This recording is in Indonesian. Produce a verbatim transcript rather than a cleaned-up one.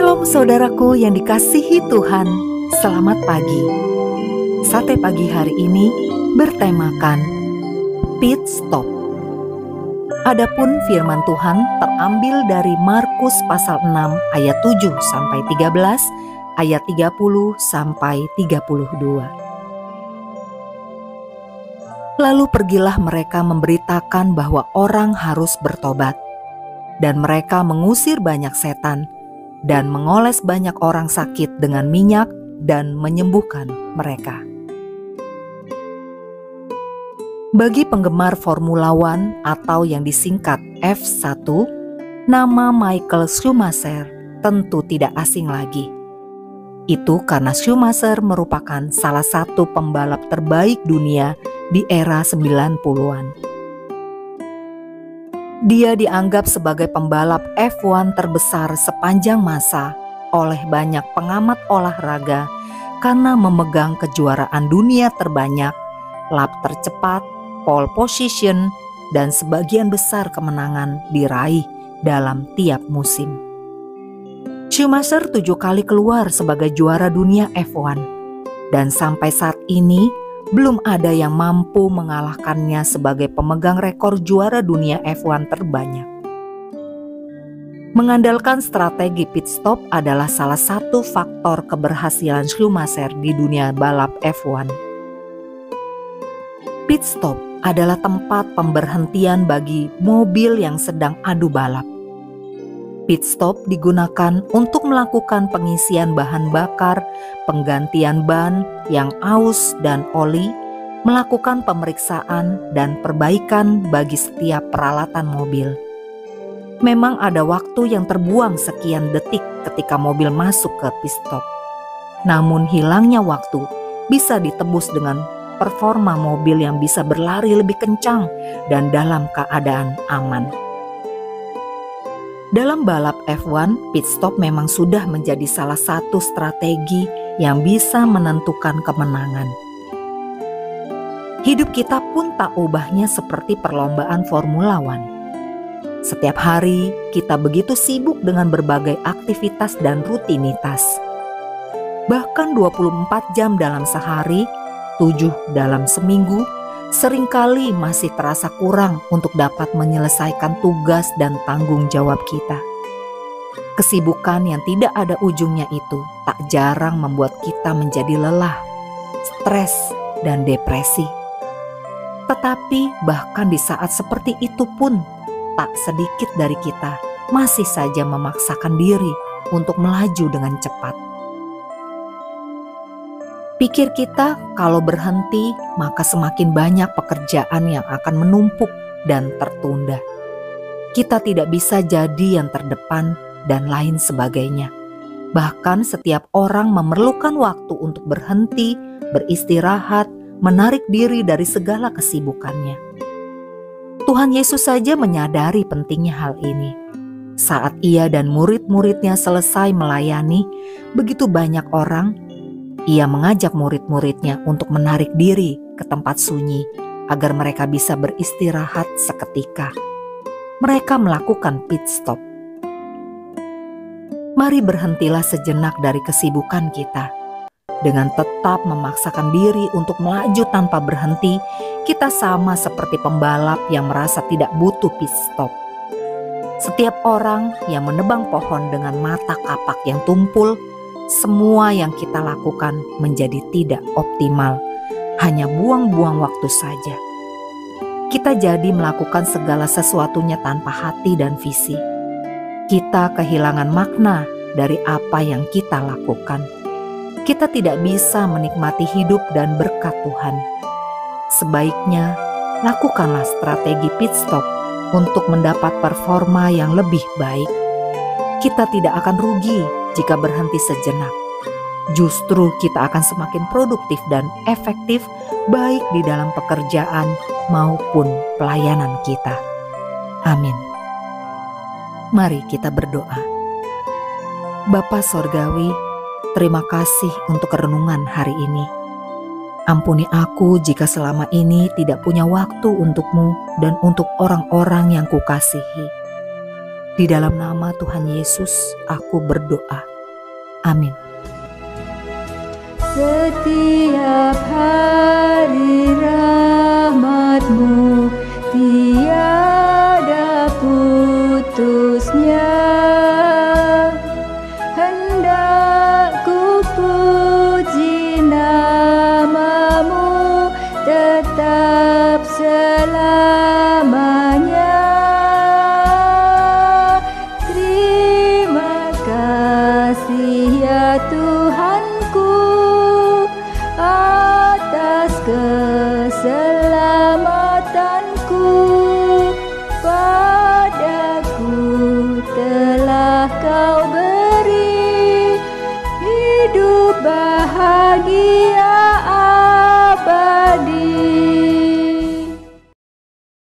Shalom saudaraku yang dikasihi Tuhan, selamat pagi. Sate pagi hari ini bertemakan Pit Stop. Adapun firman Tuhan terambil dari Markus pasal enam ayat tujuh sampai tiga belas, ayat tiga puluh sampai tiga puluh dua. Lalu pergilah mereka memberitakan bahwa orang harus bertobat, dan mereka mengusir banyak setan dan mengoles banyak orang sakit dengan minyak dan menyembuhkan mereka. Bagi penggemar Formula One atau yang disingkat F satu, nama Michael Schumacher tentu tidak asing lagi. Itu karena Schumacher merupakan salah satu pembalap terbaik dunia di era sembilan puluhan. Dia dianggap sebagai pembalap F satu terbesar sepanjang masa oleh banyak pengamat olahraga karena memegang kejuaraan dunia terbanyak, lap tercepat, pole position, dan sebagian besar kemenangan diraih dalam tiap musim. Schumacher tujuh kali keluar sebagai juara dunia F satu, dan sampai saat ini belum ada yang mampu mengalahkannya sebagai pemegang rekor juara dunia F satu terbanyak. Mengandalkan strategi pit stop adalah salah satu faktor keberhasilan Schumacher di dunia balap F satu. Pit stop adalah tempat pemberhentian bagi mobil yang sedang adu balap. Pit stop digunakan untuk melakukan pengisian bahan bakar, penggantian ban yang aus dan oli, melakukan pemeriksaan dan perbaikan bagi setiap peralatan mobil. Memang ada waktu yang terbuang sekian detik ketika mobil masuk ke pit stop. Namun hilangnya waktu bisa ditebus dengan performa mobil yang bisa berlari lebih kencang dan dalam keadaan aman. Dalam balap F satu, pit stop memang sudah menjadi salah satu strategi yang bisa menentukan kemenangan. Hidup kita pun tak ubahnya seperti perlombaan Formula One. Setiap hari kita begitu sibuk dengan berbagai aktivitas dan rutinitas. Bahkan dua puluh empat jam dalam sehari, tujuh dalam seminggu, seringkali masih terasa kurang untuk dapat menyelesaikan tugas dan tanggung jawab kita. Kesibukan yang tidak ada ujungnya itu tak jarang membuat kita menjadi lelah, stres, dan depresi. Tetapi bahkan di saat seperti itu pun, tak sedikit dari kita masih saja memaksakan diri untuk melaju dengan cepat. Pikir kita kalau berhenti maka semakin banyak pekerjaan yang akan menumpuk dan tertunda. Kita tidak bisa jadi yang terdepan dan lain sebagainya. Bahkan setiap orang memerlukan waktu untuk berhenti, beristirahat, menarik diri dari segala kesibukannya. Tuhan Yesus saja menyadari pentingnya hal ini. Saat Ia dan murid-muridnya selesai melayani, begitu banyak orang, Ia mengajak murid-muridnya untuk menarik diri ke tempat sunyi agar mereka bisa beristirahat seketika. Mereka melakukan pit stop. Mari berhentilah sejenak dari kesibukan kita. Dengan tetap memaksakan diri untuk melaju tanpa berhenti, kita sama seperti pembalap yang merasa tidak butuh pit stop. Setiap orang yang menebang pohon dengan mata kapak yang tumpul, semua yang kita lakukan menjadi tidak optimal, hanya buang-buang waktu saja. Kita jadi melakukan segala sesuatunya tanpa hati dan visi. Kita kehilangan makna dari apa yang kita lakukan. Kita tidak bisa menikmati hidup dan berkat Tuhan. Sebaiknya, lakukanlah strategi pit stop untuk mendapat performa yang lebih baik. Kita tidak akan rugi jika berhenti sejenak. Justru kita akan semakin produktif dan efektif baik di dalam pekerjaan maupun pelayanan kita. Amin. Mari kita berdoa. Bapa Sorgawi, terima kasih untuk renungan hari ini. Ampuni aku jika selama ini tidak punya waktu untuk-Mu dan untuk orang-orang yang Kukasihi. Di dalam nama Tuhan Yesus, aku berdoa. Amin. Setiap hari rahmat-Mu